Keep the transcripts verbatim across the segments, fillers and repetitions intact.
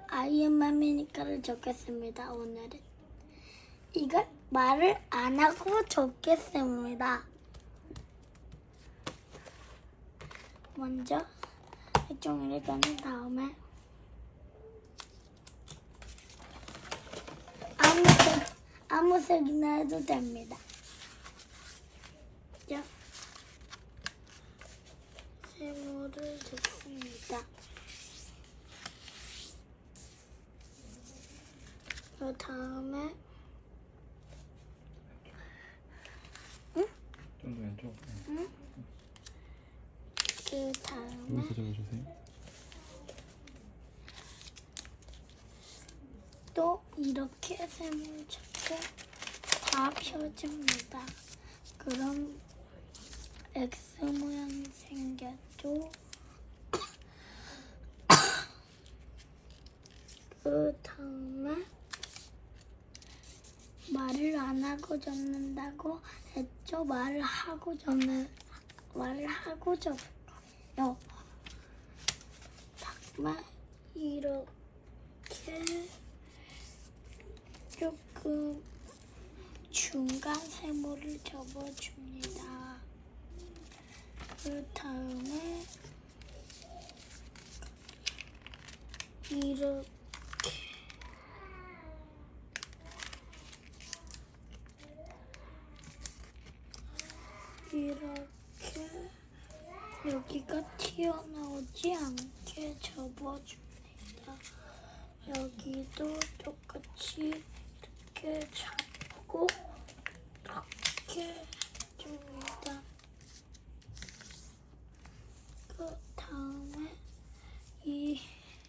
아이엠맘이니까를 적겠습니다. 오늘은 이걸 말을 안 하고 적겠습니다. 먼저 종이를 꺼낸 다음에 아무 색, 아무 색이나 해도 됩니다. 자, 세모를 적습니다. 그 다음에 응? 좀 더 왼쪽. 응? 그 다음에 여기서 적어주세요. 또 이렇게 세모를 적고 다 펴줍니다. 그럼 X 모양이 생겼죠. 그 다음에 말을 안 하고 적는다고 했죠. 말을 하고 적는 말을 하고 적을 거예요. 다음에 이렇게 조금 중간 세모를 접어줍니다. 그 다음에 이렇게 이렇게 여기가 튀어나오지 않게 접어줍니다. 여기도 똑같이 이렇게 잡고 이렇게 줍니다. 그 다음에 이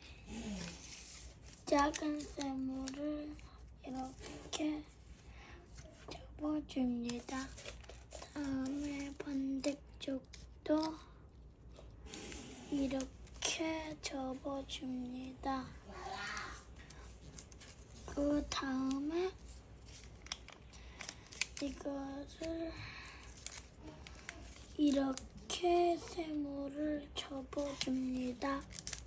작은 세모를 이렇게 접어줍니다. 다음에 반대쪽도 이렇게 접어줍니다. 그 다음에 이거를 이렇게 세모를 접어줍니다.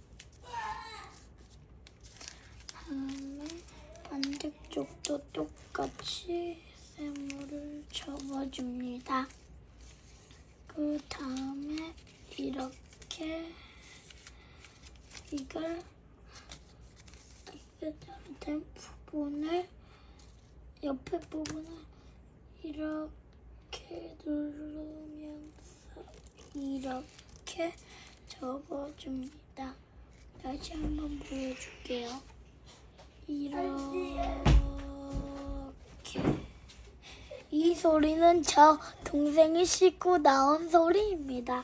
다음에 반대쪽도 똑같이 세모를 접어줍니다. 그 다음에 이렇게 이걸 이렇게 된 부분을 옆에 부분을 이렇게 누르면서 이렇게 접어줍니다. 다시 한번 보여줄게요. 이렇게 이 소리는 저 동생이 씻고 나온 소리입니다.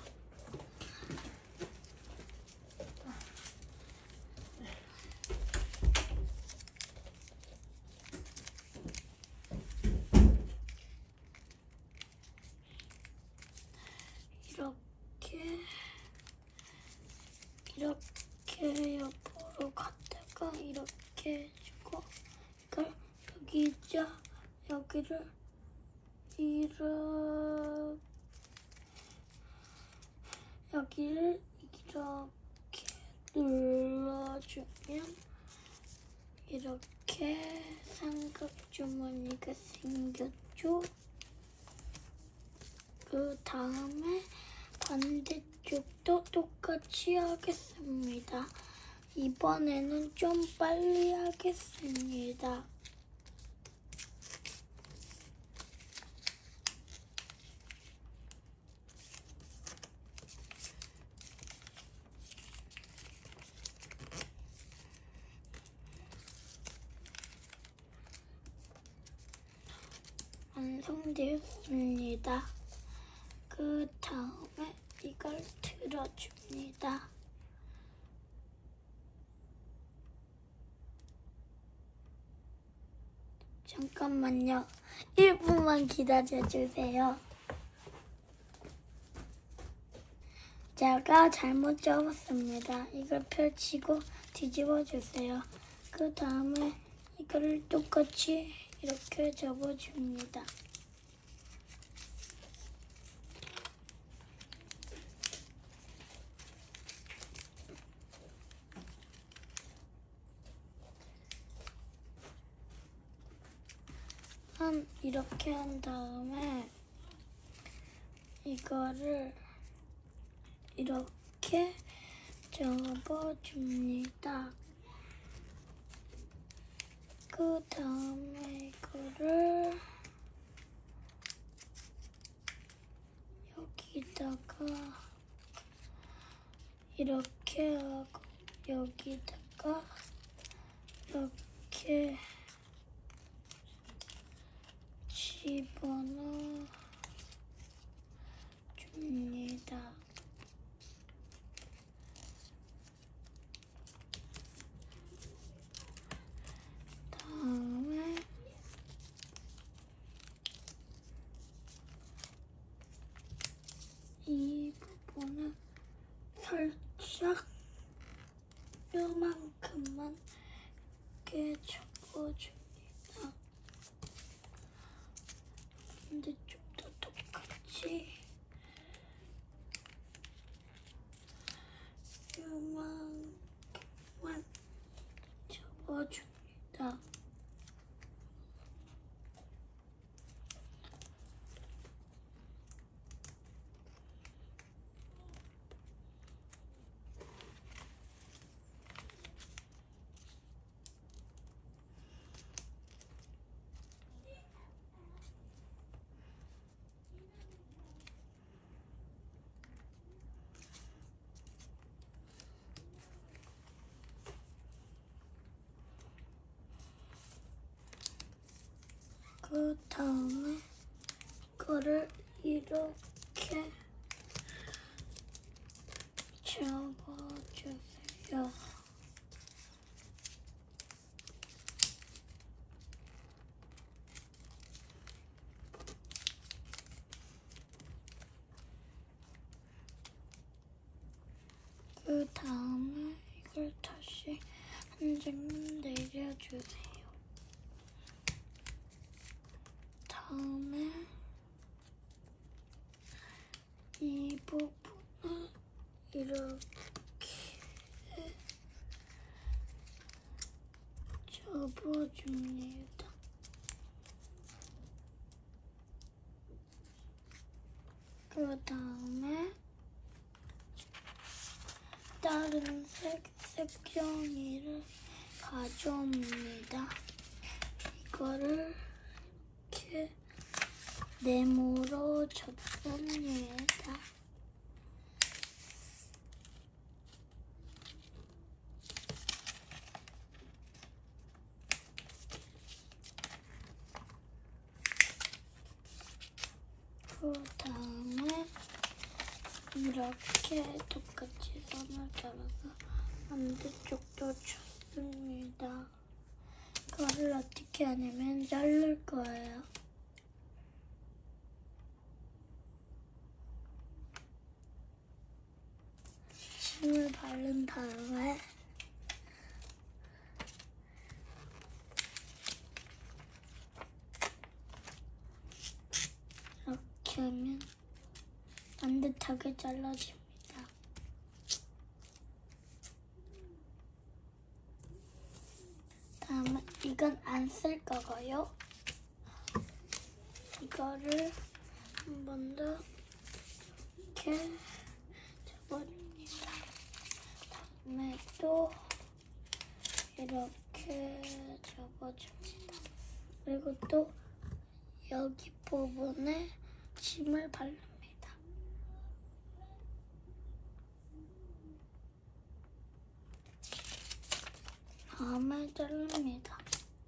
이렇게 이렇게 옆으로 갔다가 이렇게 해주고 이걸 여기 있죠? 여기를 이렇게 여기를 이렇게 눌러주면 이렇게 삼각주머니가 생겼죠? 그 다음에 반대쪽도 똑같이 하겠습니다. 이번에는 좀 빨리 하겠습니다. 완성되었습니다. 그 다음에 이걸 틀어줍니다. 잠깐만요. 일 분만 기다려주세요. 제가 잘못 접었습니다. 이걸 펼치고 뒤집어 주세요. 그 다음에 이거를 똑같이 이렇게 접어줍니다. 한 이렇게 한 다음에 이거를 이렇게 접어줍니다. 그 다음에 이거를 여기다가 이렇게 하고 여기다가 이렇게 집어넣어 줍니다. 다음에 이 부분을 살짝 요만큼만 이렇게 접어줍니다. 반대쪽도 똑같이 요만큼만 접어줍니다. 그 다음에 이거를 이렇게 접어주세요. 그 다음에 이걸 다시 한 점 내려주세요. 다음에 이 부분을 이렇게 접어줍니다. 그 다음에 다른 색 색종이를 가져옵니다. 이거를 이렇게 네모로 접습니다. 그 다음에 이렇게 똑같이 선을 따라서 반대쪽도 쳤습니다. 이거를 어떻게 하냐면 자를 거예요. 침을 바른 다음에 이렇게 하면 반듯하게 잘라집니다. 다음에 이건 안 쓸 거고요. 이거를 한 번 더 이렇게 접어줍니다. 다음에 또 이렇게 접어줍니다. 그리고 또 여기 부분에 침을 바릅니다. 다음에 자릅니다.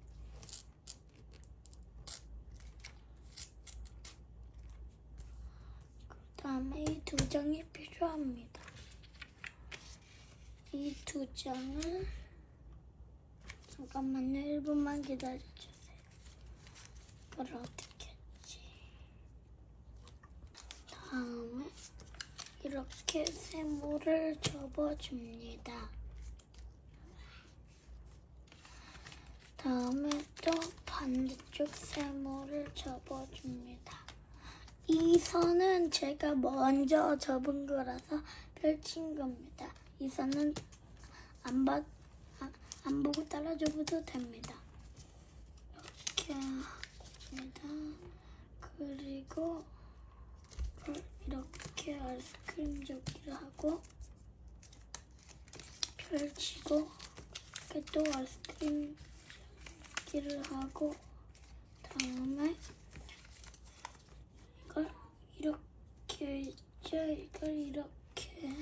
그 다음에 이 두 장이 필요합니다. 이 두 장을 잠깐만요. 일 분만 기다려주세요. 이걸 어떻게 했지? 다음에 이렇게 세모를 접어줍니다. 다음에 또 반대쪽 세모를 접어줍니다. 이 선은 제가 먼저 접은 거라서 펼친 겁니다. 이 선은 안, 봐, 안 보고 따라줘도 됩니다. 이렇게 하고 넣어줍니다. 그리고 이걸 이렇게 아이스크림 접기를 하고 펼치고 이렇게 또 아이스크림 접기를 하고 다음에 이걸 이렇게 있죠? 이걸 이렇게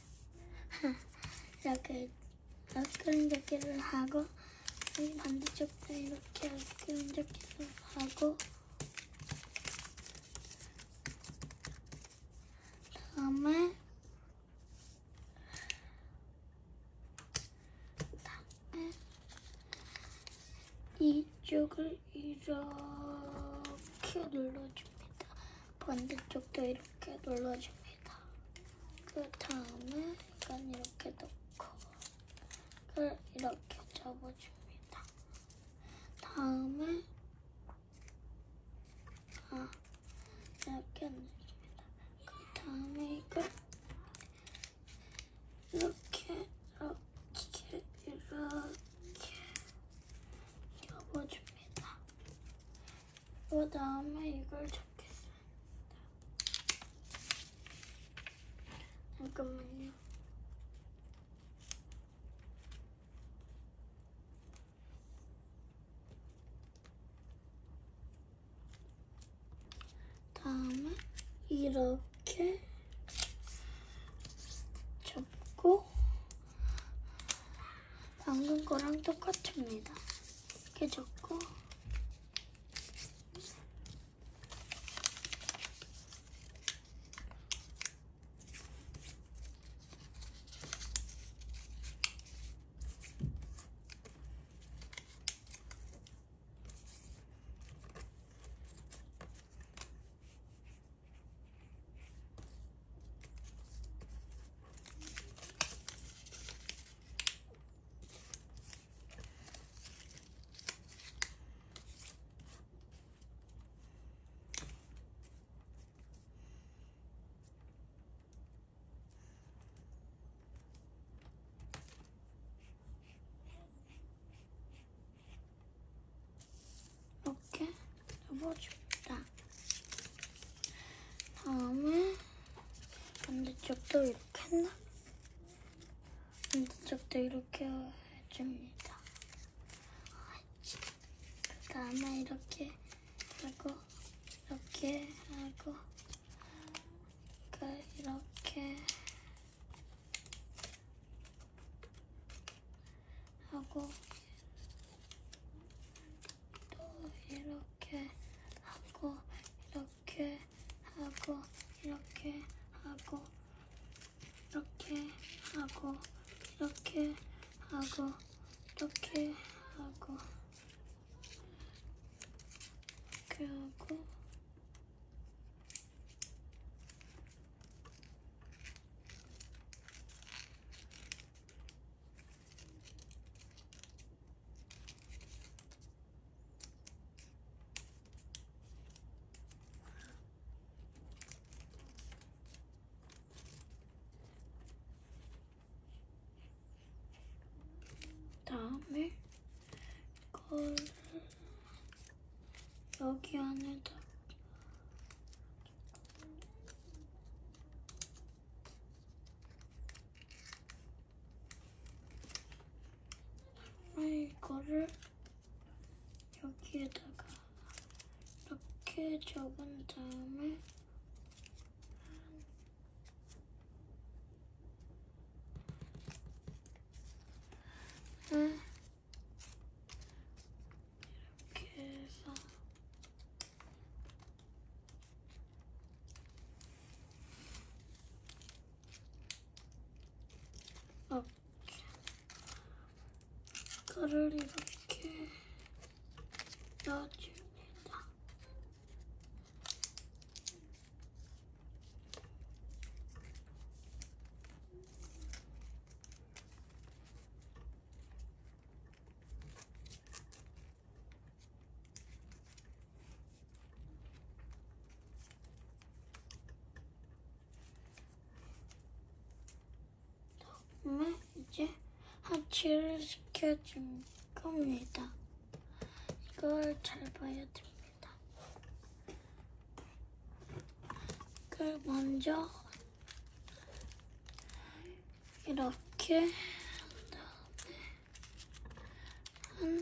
이렇게 아이스크림 접기를 하고 이 반대쪽도 이렇게 아이스크림 접기를 하고 다음에 다음에 이쪽을 이렇게 눌러줍니다. 반대쪽도 이렇게 눌러줍니다. 그 다음에 이건 이렇게 넣고 이걸 이렇게 접어줍니다. 다음에 아 이렇게 넣어줍니다. 그 다음에 이걸 이렇게 이렇게 이렇게 접어줍니다. 그 다음에 이걸 접겠습니다. 잠깐만요. 다음에 이렇게 접고 방금 거랑 똑같습니다. 이렇게 접고 이렇게 접어줍니다. 다음에 반대쪽도 이렇게 했나? 반대쪽도 이렇게 해줍니다. 그 다음에 이렇게 하고 이렇게 하고 이렇게 하고 또 이렇게 하고 이렇게 하고 이렇게 하고 이렇게 하고 이렇게 하고 이렇게 하고 이렇게 하고 다음에 이걸 여기 안에다 이거를 여기에다가 이렇게 접은 다음에 이렇게 해서 이렇게 이거를 이렇게 넣어줍니다. 다음에 이제 합치를 시켜줄 겁니다. 이걸 잘 봐야 됩니다. 그 먼저 이렇게 한 다음에 한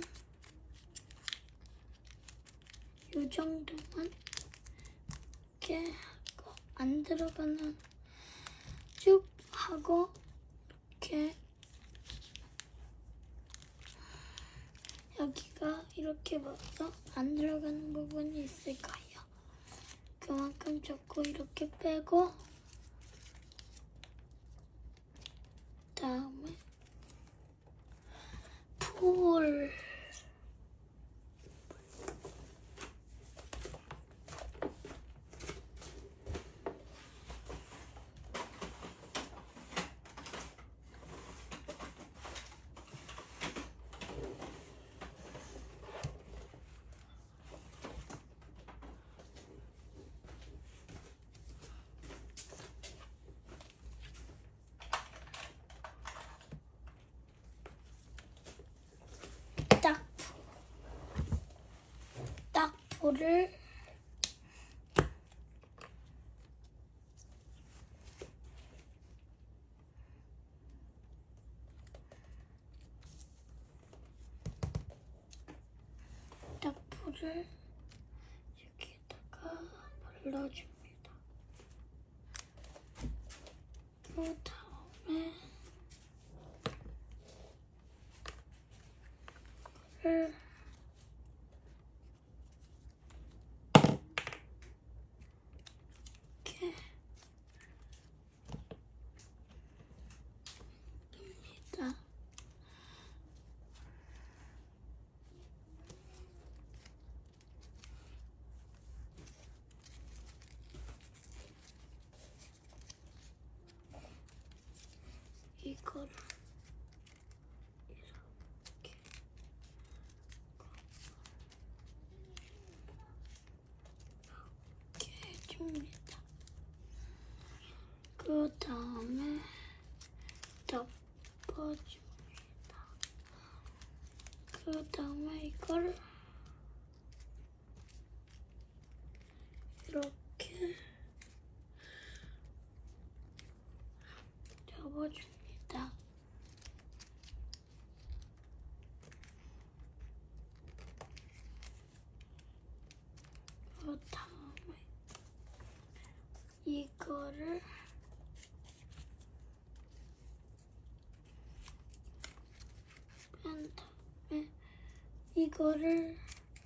이 정도만 이렇게 하고 안 들어가는 쭉 하고 이렇게 여기가 이렇게 봐서 안 들어가는 부분이 있을 거예요. 그만큼 접고 이렇게 빼고 다음에 풀 딱, 딱풀을 딱풀을 여기에다가 발라줍니다. 그 다음에 이거를 이렇게 줍니다. 이거를 이렇게 이렇게 해줍니다. 그 다음에 덮어줍니다. 그 다음에 이걸 이렇게 접어줍니다. 그 다음에 이거를 뺀 다음에 이거를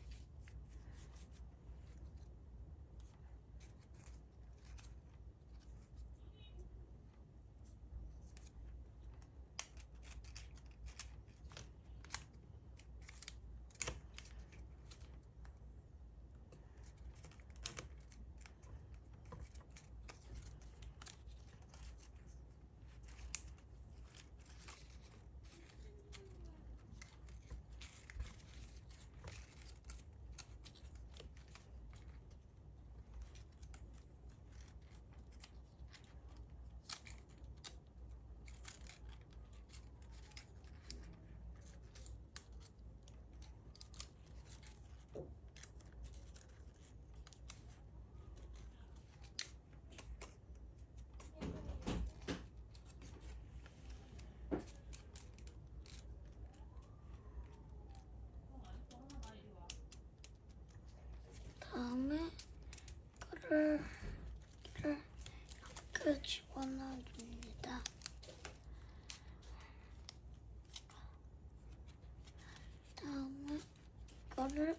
다음에 이거를 이렇게 집어넣어줍니다. 다음에 이거를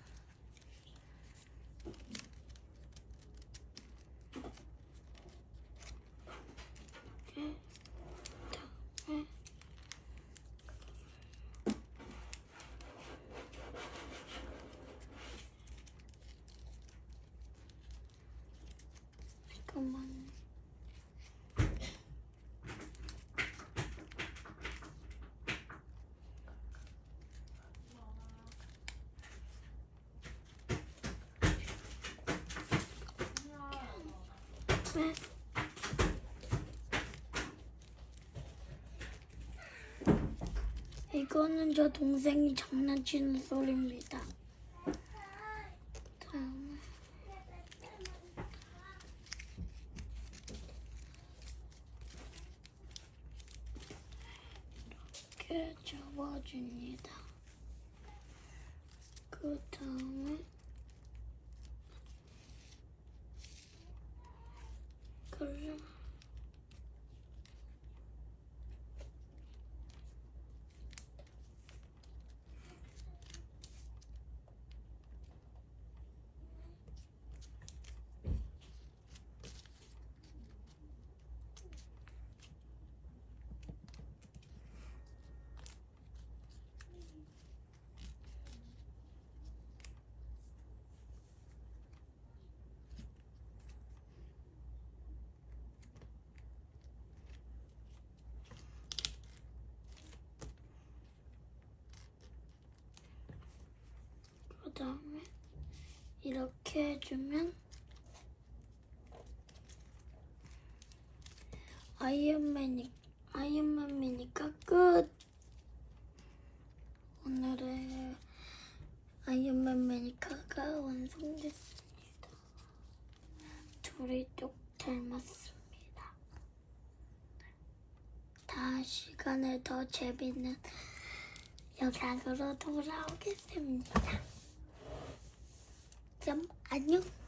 이렇게 다음에 잠깐만. 네. 이거는 저 동생이 장난치는 소리입니다. 다음에 접어줍니다. 그 다음에 그래 그 다음에 이렇게 해주면 아이언맨이, 아이언맨이니까 끝! 오늘의 아이언맨 매니카가 완성됐습니다. 둘이 똑 닮았습니다. 다음 시간에 더 재밌는 영상으로 돌아오겠습니다. 그럼 안녕!